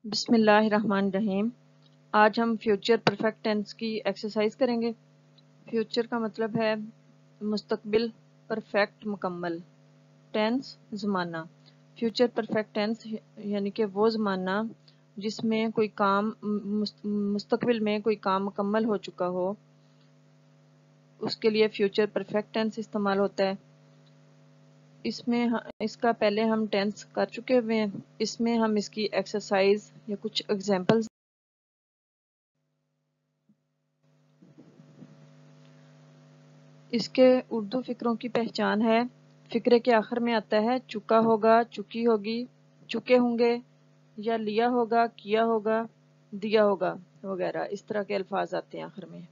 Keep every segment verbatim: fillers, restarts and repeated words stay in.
بسم اللہ الرحمن الرحیم۔ آج ہم فیوچر پرفیکٹ ٹینس کی ایکسرسائز کریں گے۔ فیوچر کا مطلب ہے مستقبل، پرفیکٹ مکمل، ٹینس زمانہ۔ فیوچر پرفیکٹ ٹینس یعنی کہ وہ زمانہ جس میں کوئی کام مستقبل میں کوئی کام مکمل ہو چکا ہو، اس کے لیے فیوچر پرفیکٹ ٹینس استعمال ہوتا ہے۔ اس میں اس کا پہلے ہم ٹینس کر چکے ہوئے ہیں، اس میں ہم اس کی ایکسرسائز یا کچھ ایگزامپلز اس کے اردو فقروں کی پہچان ہے۔ فقرے کے آخر میں آتا ہے چکا ہوگا، چکی ہوگی، چکے ہوں گے، یا لیا ہوگا، کیا ہوگا، دیا ہوگا وغیرہ، اس طرح کے الفاظ آتے ہیں آخر میں۔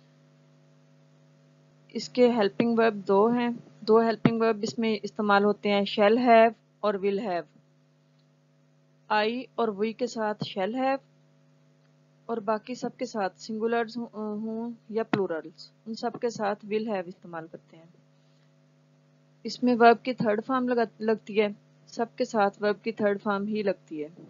اس کے ہیلپنگ ورب دو ہیں، دو ہیلپنگ ورب اس میں استعمال ہوتے ہیں، شیل ہیو اور ول ہیو۔ آئی اور وی کے ساتھ شیل ہیو اور باقی سب کے ساتھ سنگولرز ہوں یا پلورلز، ان سب کے ساتھ ول ہیو استعمال کرتے ہیں۔ اس میں ورب کی تھرڈ فارم لگتی ہے، سب کے ساتھ ورب کی تھرڈ فارم ہی لگتی ہے۔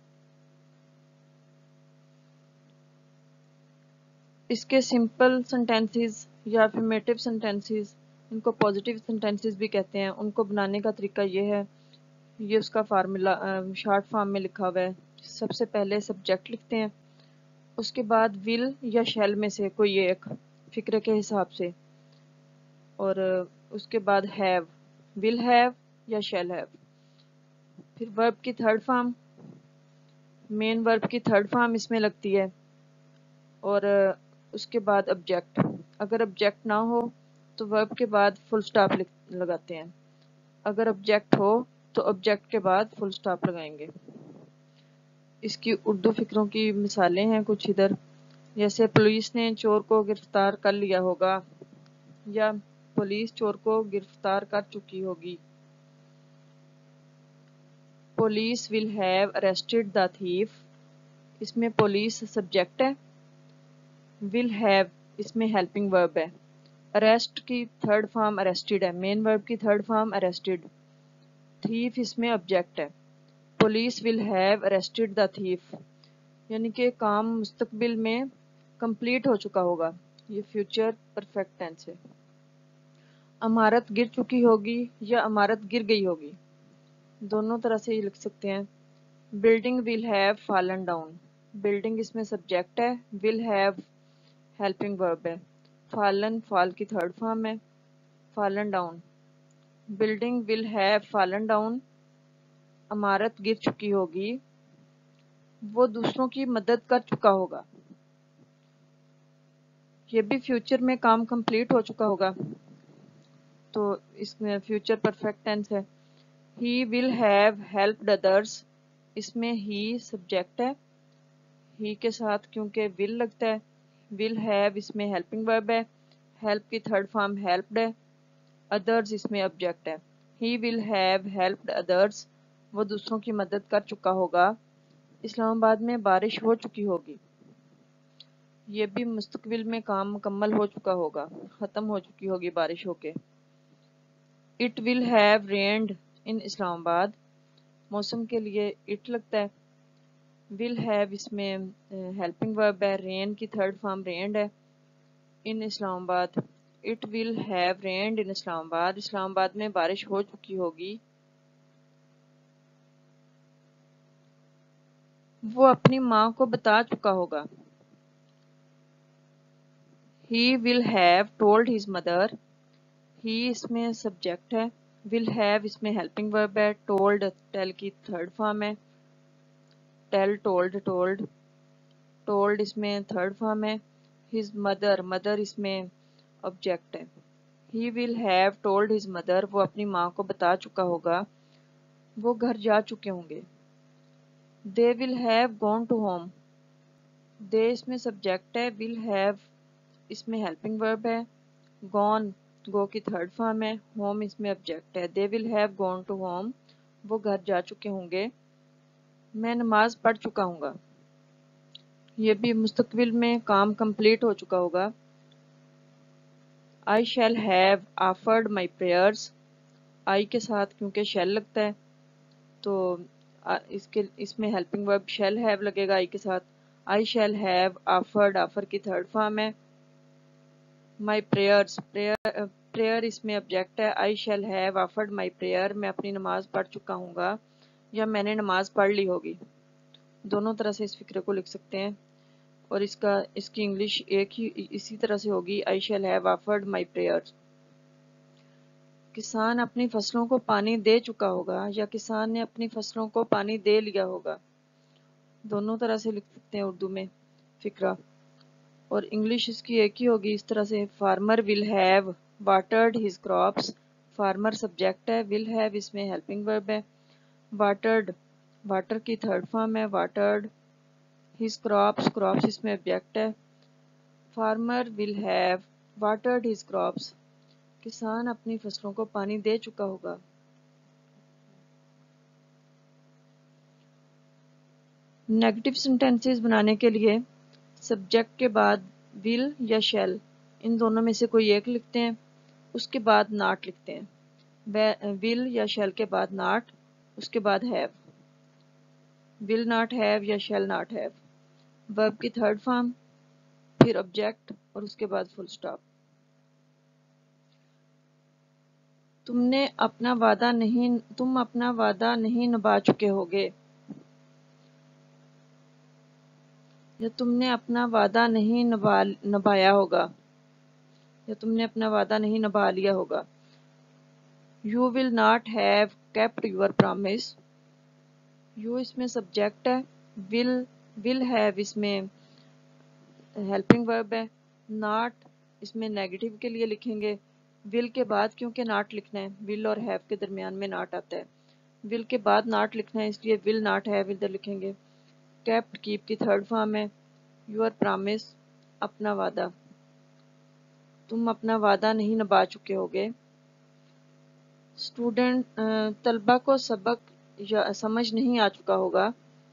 اس کے سمپل سنٹینسز یا افرمیٹیو سنٹینسز، ان کو پوزیٹیو سنٹینسز بھی کہتے ہیں، ان کو بنانے کا طریقہ یہ ہے، یہ اس کا فارمولا شارٹ فارم میں لکھا ہوا ہے۔ سب سے پہلے سبجیکٹ لکھتے ہیں، اس کے بعد ول یا شیل میں سے کوئی ایک فقرے کے حساب سے، اور اس کے بعد ہیو، ول ہیو یا شیل ہیو۔ پھر ورب کی تھرڈ فارم، مین ورب کی تھرڈ فارم اس میں لگتی ہے، اور اس کے بعد آبجیکٹ۔ اگر آبجیکٹ نہ ہو تو ورب کے بعد فل سٹاپ لگاتے ہیں، اگر آبجیکٹ ہو تو آبجیکٹ کے بعد فل سٹاپ لگائیں گے۔ اس کی اردو فقروں کی مثالیں ہیں کچھ ادھر، جیسے پولیس نے چور کو گرفتار کر لیا ہوگا، یا پولیس چور کو گرفتار کر چکی ہوگی۔ Police will have arrested the thief, اس میں پولیس سبجیکٹ ہے، ول ہیو اس میں ہیلپنگ ورب ہے، اریسٹ کی تھرڈ فارم اریسٹڈ ہے، مین ورب کی تھرڈ فارم اریسٹڈ، تھیف اس میں آبجیکٹ ہے۔ Police will have arrested the thief یعنی کہ کام مستقبل میں کمپلیٹ ہو چکا ہوگا، یہ فیوچر پرفیکٹ ٹینس ہے۔ عمارت گر چکی ہوگی یا عمارت گر گئی ہوگی، دونوں طرح سے یہ لکھ سکتے ہیں۔ Building will have fallen down, building اس میں سبجیکٹ ہے، ول ہیو ہیلپنگ ورب ہے، فالن فال کی تھرڈ فارم ہے، fallen down. Building will have fallen down, عمارت گر چکی ہوگی، وہ دوسروں کی مدد کر چکا ہوگا، یہ بھی فیوچر میں کام کمپلیٹ ہو چکا ہوگا، تو اس میں فیوچر پرفیکٹ ٹینس ہے۔ ہی ول ہیو ہیلپڈ ادرس، اس میں ہی سبجیکٹ ہے، ہی کے ساتھ کیونکہ ول لگتا ہے، ول ہیو اس میں ہیلپنگ ورب ہے، ہیلپ کی تھرڈ فارم ہیلپڈ ہے، ادرز اس میں آبجیکٹ ہے۔ ہی ول ہیو ہیلپڈ ادرس، وہ دوسروں کی مدد کر چکا ہوگا۔ اسلام آباد میں بارش ہو چکی ہوگی، یہ بھی مستقبل میں کام مکمل ہو چکا ہوگا، ختم ہو چکی ہوگی بارش ہو کے۔ اٹ ول ہیو رینڈ ان اسلام آباد، موسم کے لیے اٹ لگتا ہے، ول ہیو اس میں ہیلپنگ ورب ہے، رین کی تھرڈ فارم رینڈ ہے، ان اسلام آباد۔ اٹ ول ہیو رینڈ ان اسلام آباد، اسلام آباد میں بارش ہو چکی ہوگی۔ وہ اپنی ماں کو بتا چکا ہوگا، he will have told his mother, he اس میں سبجیکٹ ہے، ول ہیو اس میں ہیلپنگ ورب ہے، ٹولڈ ٹیل کی تھرڈ فارم ہے، ٹیل ٹولڈ ٹولڈ، ٹولڈ اس میں تھرڈ فارم ہے، ہز مدر مدر اس میں آبجیکٹ ہے۔ He will have told his mother, وہ اپنی ماں کو بتا چکا ہوگا، وہ گھر جا چکے ہوں گے۔ They will have gone to home, they اس میں سبجیکٹ ہے، ول ہیو اس میں ہیلپنگ ورب ہے، گون گو کی تھرڈ فارم ہے، ہوم اس میں آبجیکٹ ہے۔ They will have gone to home, وہ گھر جا چکے ہوں گے۔ میں نماز پڑھ چکا ہوں گا، یہ بھی مستقبل میں کام کمپلیٹ ہو چکا ہوگا۔ I shall have offered my prayers، آئی کے ساتھ کیونکہ شیل لگتا ہے تو اس کے اس میں ہیلپنگ ورب شیل ہیو لگے گا آئی کے ساتھ. I shall have offered offer کی تھرڈ فارم ہے. مائی پریئرس پریئر اس میں آبجیکٹ ہے. I shall have offered my prayer میں اپنی نماز پڑھ چکا ہوں گا یا میں نے نماز پڑھ لی ہوگی. دونوں طرح سے اس فقرے کو لکھ سکتے ہیں اور اس کا اس کی انگلش ایک ہی اسی طرح سے ہوگی. I shall have offered my prayers. کسان اپنی فصلوں کو پانی دے چکا ہوگا یا کسان نے اپنی فصلوں کو پانی دے لیا ہوگا. دونوں طرح سے لکھ سکتے ہیں اردو میں فقرہ اور انگلش اس کی ایک ہی ہوگی اس طرح سے. Farmer will have watered his crops. Farmer subject ہے, ول ہیو اس میں ہیلپنگ ورب ہے. واٹرڈ واٹر کی تھرڈ فارم ہے. واٹرڈ ہز کراپس کراپس اس میں آبجیکٹ ہے. Farmer will have watered his crops. کسان اپنی فصلوں کو پانی دے چکا ہوگا. نیگیٹو سینٹینسز بنانے کے لیے سبجیکٹ کے بعد ول یا شیل ان دونوں میں سے کوئی ایک لکھتے ہیں, اس کے بعد ناٹ لکھتے ہیں. ول یا شیل کے بعد ناٹ, اس کے بعد ہیو. ول ناٹ ہیو یا شیل ناٹ ہیو. ورب کی تھرڈ فارم, پھر آبجیکٹ اور اس کے بعد فل سٹاپ. تم نے اپنا وعدہ نہیں تم اپنا وعدہ نہیں نبھا چکے ہوگے یا تم نے اپنا وعدہ نہیں نبھا نبھایا ہوگا یا تم نے اپنا وعدہ نہیں نبھا لیا ہوگا. You will not have kept your promise. You اس میں سبجیکٹ ہے. ول ول ہیو اس میں ہیلپنگ ورب ہے. ناٹ اس میں نیگیٹو کے لیے لکھیں گے. ول کے بعد کیونکہ ناٹ لکھنا ہے, ول اور ہیو کے درمیان میں ناٹ آتا ہے. ول کے بعد ناٹ لکھنا ہے اس لیے ول ناٹ ہیو ادھر لکھیں گے. کیپٹ کیپ کی تھرڈ فارم ہے. یور پرامس اپنا وعدہ. تم اپنا وعدہ نہیں نبھا چکے ہوگے. اسٹوڈنٹ طلبہ کو سبق یا سمجھ نہیں آ چکا ہوگا.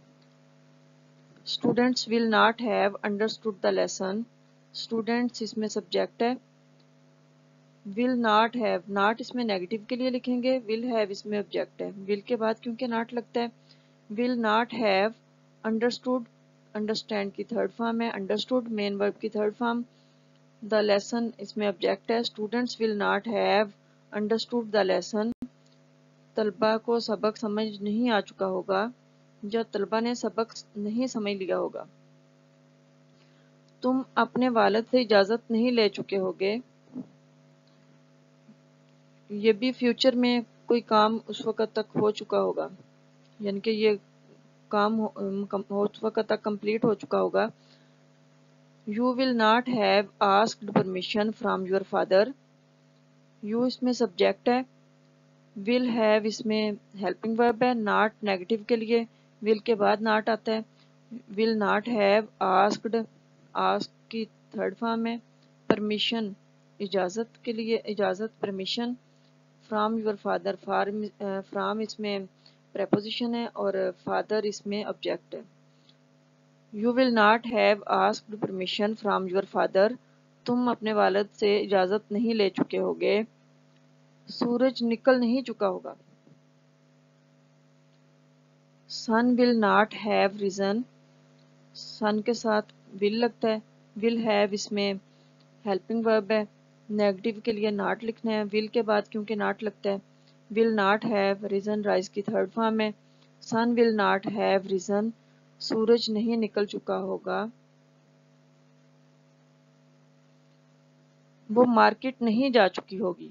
Students will not have understood the lesson. Students اس میں سبجیکٹ ہے. ول ناٹ ہیو ناٹ اس میں نیگیٹو کے لیے لکھیں گے. ول ہیو اس میں آبجیکٹ ہے. ول کے بعد کیونکہ ناٹ لگتا ہے. Will not have understood understand کی تھرڈ فارم ہے. انڈرسٹوڈ مین ورب کی تھرڈ فارم. دا لیسن اس میں آبجیکٹ ہے. Students will not have understood the lesson. طلبہ کو سبق سمجھ نہیں آ چکا ہوگا یا طلبہ نے سبق نہیں سمجھ لیا ہوگا. تم اپنے والد سے اجازت نہیں لے چکے ہوگے. یہ بھی فیوچر میں کوئی کام اس وقت تک ہو چکا ہوگا, یعنی کہ یہ کام اس وقت تک کمپلیٹ ہو چکا ہوگا. You will not have asked permission from your father. You اس میں سبجیکٹ ہے. ول ہیو اس میں ہیلپنگ ورب ہے. ناٹ نیگیٹو کے لیے, ول کے بعد ناٹ آتا ہے. Will not have asked ask کی تھرڈ فارم ہے. پرمیشن اجازت کے لیے اجازت permission. From your father from اس میں پریپوزیشن ہے اور فادر اس میں آبجیکٹ ہے. You will not have asked permission from your father. تم اپنے والد سے اجازت نہیں لے چکے ہوگے. سورج نکل نہیں چکا ہوگا. Sun will not have risen. Sun کے ساتھ ول لگتا ہے. ول ہیو اس میں ہیلپنگ ورب ہے. نیگیٹو کے لیے ناٹ لکھنا ہے. ول کے بعد کیونکہ ناٹ لگتا ہے. Will not have risen rise کی تھرڈ فارم ہے. Sun will not have risen. سورج نہیں نکل چکا ہوگا. وہ مارکیٹ نہیں جا چکی ہوگی.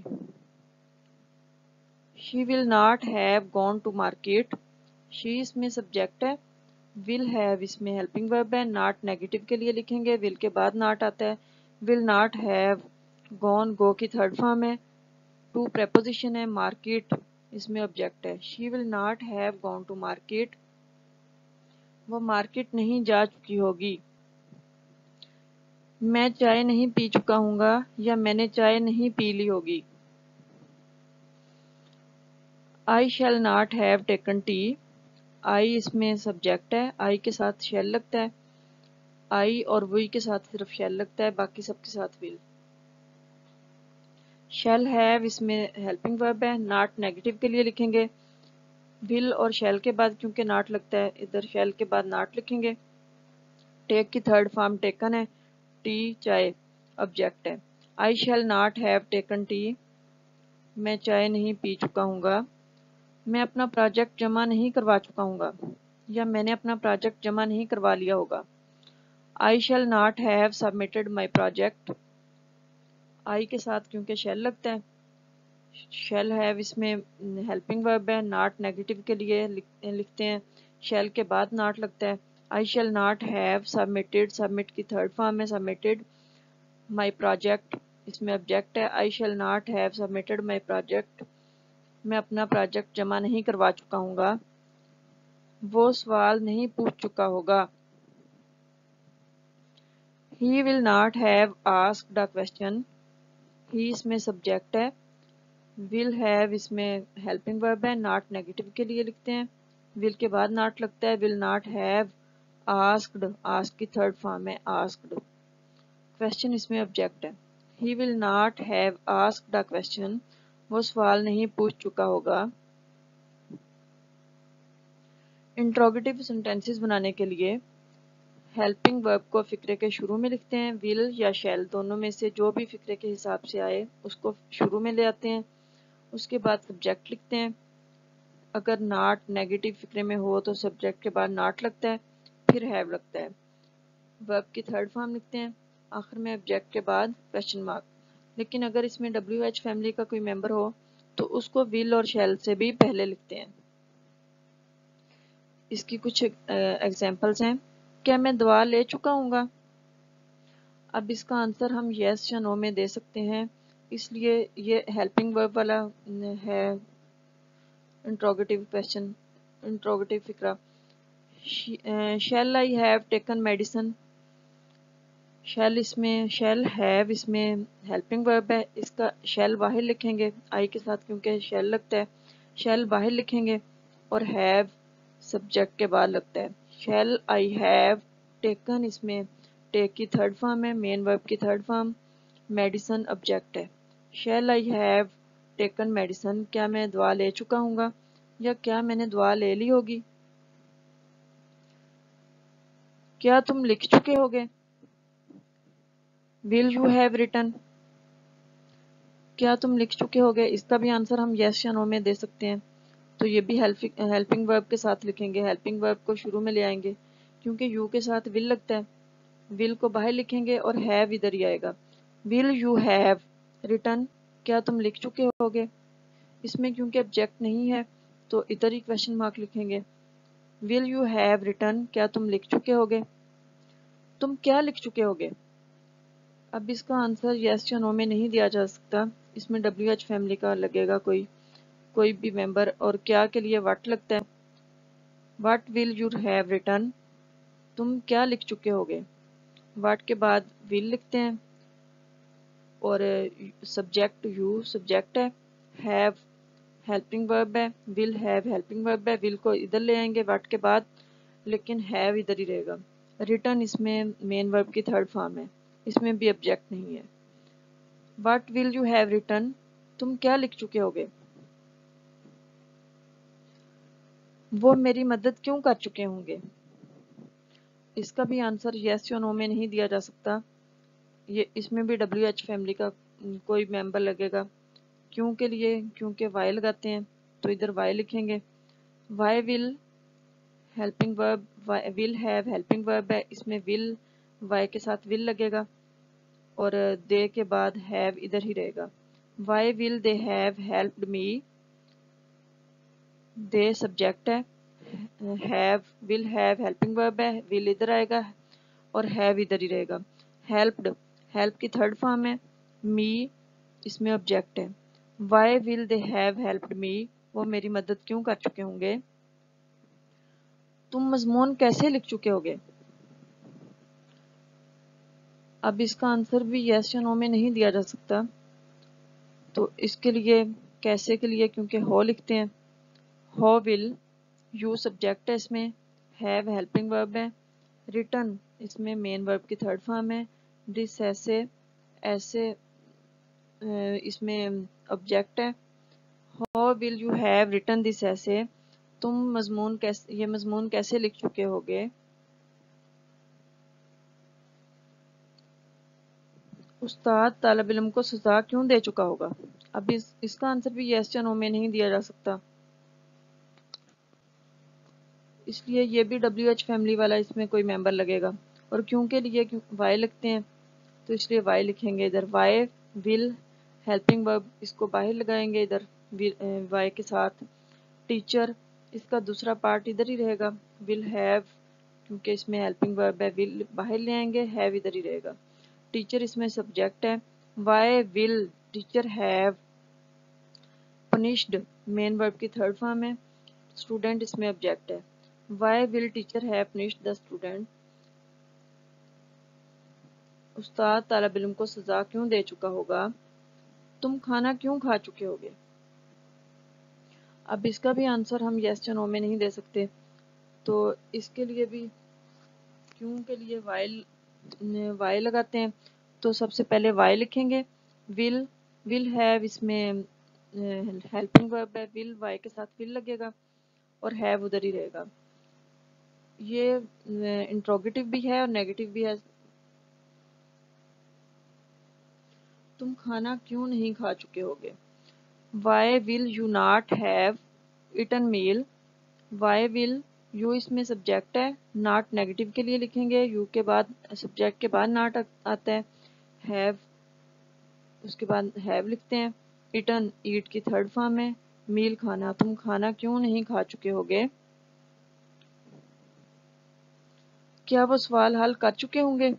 She will not have gone to market. She اس میں سبجیکٹ ہے. ول ہیو اس میں ہیلپنگ ورب ہے. ناٹ نیگیٹو کے لیے لکھیں گے. ول کے بعد ناٹ آتا ہے. Will not have gone go کی تھرڈ فارم ہے. ٹو پریپوزیشن ہے. مارکیٹ اس میں آبجیکٹ ہے. She will not have gone to market. وہ مارکیٹ نہیں جا چکی ہوگی. میں چائے نہیں پی چکا ہوں گا یا میں نے چائے نہیں پی لی ہوگی. I shall not have taken tea. I اس میں سبجیکٹ ہے. آئی کے ساتھ شیل لگتا ہے. آئی اور وی کے ساتھ صرف شیل لگتا ہے, باقی سب کے ساتھ ول. شیل ہیو اس میں ہیلپنگ ورب ہے. ناٹ نیگیٹو کے لیے لکھیں گے. ول اور شیل کے بعد کیونکہ ناٹ لگتا ہے ادھر شیل کے بعد ناٹ لکھیں گے. ٹیک کی تھرڈ فارم ٹیکن ہے, ٹی چائے آبجیکٹ ہے. I shall not have taken tea, میں چائے نہیں پی چکا ہوں گا. میں اپنا پروجیکٹ جمع نہیں کروا چکا ہوں گا, یا میں نے اپنا پروجیکٹ جمع نہیں کروا لیا ہوگا. I shall not have submitted my project, I کے ساتھ کیونکہ شیل لگتا ہے, شیل ہیو اس میں ہیلپنگ ورب ہے, ناٹ نیگیٹو کے لیے لکھتے ہیں, شیل کے بعد ناٹ لگتا ہے. I shall not have submitted, submit کی تھرڈ فارم ہے سبمٹڈ, مائی پروجیکٹ اس میں آبجیکٹ ہے. I shall not have submitted my project, میں اپنا پروجیکٹ جمع نہیں کروا چکا ہوں گا. وہ سوال نہیں پوچھ چکا ہوگا. He will not have asked a question, he اس میں سبجیکٹ ہے, will have اس میں helping verb ہے, not negative کے لیے لکھتے ہیں, will کے بعد not لگتا ہے. will not have asked, ask کی تھرڈ فارم ہے asked, question اس میں آبجیکٹ ہے. he will not have asked a question, وہ سوال نہیں پوچھ چکا ہوگا. انٹروگیٹو سینٹینسز بنانے کے لیے ہیلپنگ ورب کو فقرے کے شروع میں لکھتے ہیں. ول یا شیل دونوں میں سے جو بھی فقرے کے حساب سے آئے اس کو شروع میں لے آتے ہیں. اس کے بعد سبجیکٹ لکھتے ہیں. اگر ناٹ نیگیٹو فقرے میں ہو تو سبجیکٹ کے بعد ناٹ لگتا ہے, پھر ہیو لگتا ہے. ورب کی تھرڈ فارم لکھتے ہیں, آخر میں آبجیکٹ کے بعد کویسچن مارک. لیکن اگر اس میں ڈبلیو ایچ فیملی کا کوئی ممبر ہو تو اس کو ول اور شیل سے بھی پہلے لکھتے ہیں. اس کی کچھ ایگزامپلز ہیں. کیا میں دوا لے چکا ہوں گا؟ اب اس کا آنسر ہم یس یا نو میں دے سکتے ہیں, اس لیے یہ ہیلپنگ ورب والا ہے انٹروگیٹو کویسچن, انٹروگیٹو فقرہ. Shall I have taken medicine, shall اس میں شیل ہیو اس میں ہیلپنگ ورب ہے, اس کا شیل باہر لکھیں گے آئی کے ساتھ کیونکہ شیل لگتا ہے, شیل باہر لکھیں گے اور ہیو سبجیکٹ کے بعد لگتا ہے. شیل آئی ہیو ٹیکن اس میں ٹیک کی تھرڈ فارم ہے, مین ورب کی تھرڈ فارم, میڈیسن آبجیکٹ ہے. Shall I have taken medicine, کیا میں دوا لے چکا ہوں گا یا کیا میں نے دوا لے لی ہوگی. کیا تم لکھ چکے ہوگے؟ ول یو ہیو ریٹن, کیا تم لکھ چکے ہوگے. اس کا بھی آنسر ہم یس یا نو میں دے سکتے ہیں. تو یہ بھی ہیلپنگ ورب کے ساتھ لکھیں گے, ہیلپنگ ورب کو شروع میں لے آئیں گے کیونکہ یو کے ساتھ ول لگتا ہے. ول کو باہر لکھیں گے اور ہیو ادھر ہی آئے گا. ول یو ہیو ریٹن, کیا تم لکھ چکے ہوگے. اس میں کیونکہ آبجیکٹ نہیں ہے تو ادھر ہی کویسچن مارک لکھیں گے. ول یو ہیو ریٹن, کیا تم لکھ چکے ہوگے. تم کیا لکھ چکے ہوگے. اب اس کا آنسر یس یا نو میں نہیں دیا جا سکتا, اس میں ڈبلیو ایچ فیملی کا لگے گا کوئی کوئی بھی ممبر, اور کیا کے لیے واٹ لگتا ہے. What will you have written, تم کیا لکھ چکے ہوگے. واٹ کے بعد ول لکھتے ہیں اور سبجیکٹ یو سبجیکٹ ہے, ہیو ہیلپنگ ورب ہے, ول ہیو ہیلپنگ ورب ہے. ول کو ادھر لے آئیں گے واٹ کے بعد, لیکن ہیو ادھر ہی رہے گا. ریٹن اس میں مین ورب کی تھرڈ فارم ہے, اس میں بھی آبجیکٹ نہیں ہے. What will you have written, تم کیا لکھ چکے ہوگے. وہ میری مدد کیوں کر چکے ہوں گے. اس کا بھی آنسر یس یا نو میں نہیں دیا جا سکتا, یہ اس میں بھی ڈبلیو ایچ فیملی کا کوئی ممبر لگے گا. کیوں کے لیے کیونکہ وائی لگاتے ہیں تو ادھر وائی لکھیں گے. وائی ول ہیلپنگ ورب, ول ہیو ہیلپنگ ورب ہے, اس میں ول وائی کے ساتھ ول لگے گا اور دے کے بعد ہیو ادھر ہی رہے گا. Why will they have helped me, they subject ہے, have will have helping verb ہے, ول ادھر آئے گا اور ہیو ادھر ہی رہے گا. ہیلپڈ ہیلپ کی تھرڈ فارم ہے, می اس میں آبجیکٹ ہے. Why will they have helped me, وہ میری مدد کیوں کر چکے ہوں گے. تم مضمون کیسے لکھ چکے ہوگے. اب اس کا آنسر بھی یس یا نو میں نہیں دیا جا سکتا, تو اس کے لیے کیسے کے لیے کیونکہ ہو لکھتے ہیں. ہو ول یو سبجیکٹ ہے, اس میں ہیو ہیلپنگ ورب ہے, ریٹن اس میں مین ورب کی تھرڈ فارم ہے, دس ایسے ایسے اس میں آبجیکٹ ہے. How will you have written this essay, تم مضمون کیسے یہ مضمون کیسے لکھ چکے ہوگے؟ استاد طالب علم کو سزا کیوں دے چکا ہوگا؟ اب اس, اس کا آنسر بھی یس یا نو میں نہیں دیا جا سکتا، اس لیے یہ بھی ڈبلیو ایچ فیملی والا اس میں کوئی ممبر لگے گا، اور کیوں کے لیے وائی لکھتے ہیں تو اس لیے وائی لکھیں گے ادھر. وائی ول ہیلپنگ ورب اس کو باہر لگائیں گے ادھر وائی کے ساتھ. ٹیچر اس کا دوسرا پارٹ ادھر ہی رہے گا. ول ہیو کیونکہ اس میں ہیلپنگ ورب ہے، ول باہر لے آئیں گے، ہیو ادھر ہی رہے گا. ٹیچر اس میں سبجیکٹ ہے. Why will teacher have punished main verb کی تھرڈ فارم ہے. اسٹوڈنٹ اس میں آبجیکٹ ہے. Why will teacher have punished the student. استاد طالب علم کو سزا کیوں دے چکا ہوگا؟ تم کھانا کیوں کھا چکے ہوگے؟ اب اس کا بھی آنسر ہم یس یا نو میں نہیں دے سکتے، تو اس کے لیے بھی کیوں کے لیے وائی وائی لگاتے ہیں. تو سب سے پہلے وائی لکھیں گے. ول ول ہیو اس میں ہیلپنگ ورب ہے، ول وائی کے ساتھ ول لگے گا اور ہیو ادھر ہی رہے گا. یہ انٹروگیٹو بھی ہے اور نیگیٹو بھی ہے. تم کھانا کیوں نہیں کھا چکے ہوگے؟ Why will you not have eaten meal. Why will you اس میں سبجیکٹ ہے، ناٹ نیگیٹو کے لیے لکھیں گے، یو کے بعد سبجیکٹ کے بعد ناٹ آتا ہے. ہیو اس کے بعد ہیو لکھتے ہیں. ایٹن ایٹ کی تھرڈ فارم ہے. میل کھانا. تم کھانا کیوں نہیں کھا چکے ہوگے؟ کیا وہ سوال حل کر چکے ہوں گے؟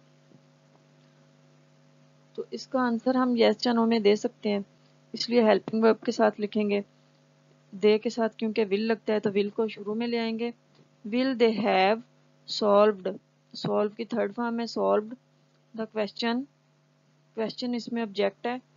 تو اس کا آنسر ہم یس یا نو میں دے سکتے ہیں، اس لیے ہیلپنگ ورب کے ساتھ لکھیں گے. دے کے ساتھ کیونکہ ول لگتا ہے تو ول کو شروع میں لے آئیں گے. Will they have solved. Solve کی تھرڈ فارم ہے سالوڈ دا کویسچن. کویسچن اس میں آبجیکٹ ہے.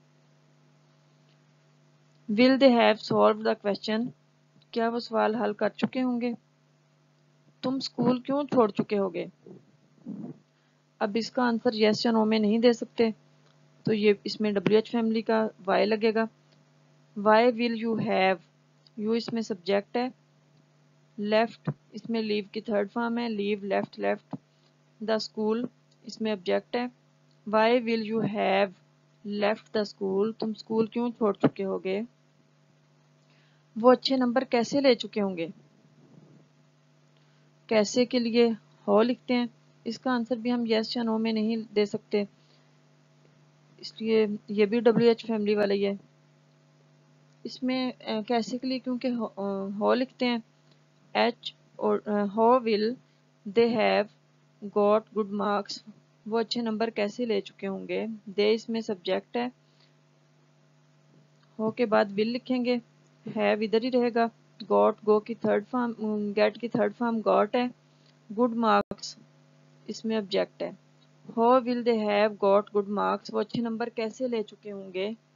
Will they have solved the question. کیا وہ سوال حل کر چکے ہوں گے؟ تم اسکول کیوں چھوڑ چکے ہوگے؟ اب اس کا آنسر یس یا نو میں نہیں دے سکتے، تو یہ اس میں ڈبلیو ایچ فیملی کا وائی لگے گا. Why will you have you اس میں سبجیکٹ ہے. لیفٹ اس میں لیو کی تھرڈ فارم ہے. Leave left left the school اس میں آبجیکٹ ہے. Why will you have left the school. تم اسکول کیوں چھوڑ چکے ہوگے؟ وہ اچھے نمبر کیسے لے چکے ہوں گے؟ کیسے کے لیے ہو لکھتے ہیں. اس کا آنسر بھی ہم یس یا نو میں نہیں دے سکتے، اس لیے یہ بھی ڈبلیو ایچ فیملی والا ہی ہے. اس میں کیسے کے لیے کیونکہ ہو لکھتے ہیں. ایچ اور how will they have got good marks. وہ اچھے نمبر کیسے لے چکے ہوں گے. دے اس میں سبجیکٹ ہے. ہو کے بعد ول لکھیں گے. ہیو ادھر ہی رہے گا. گاٹ گو کی تھرڈ فارم گیٹ کی تھرڈ فارم گاٹ ہے. گڈ مارکس اس میں آبجیکٹ ہے. How will they have got good marks. وہ اچھے نمبر کیسے لے چکے ہوں گے.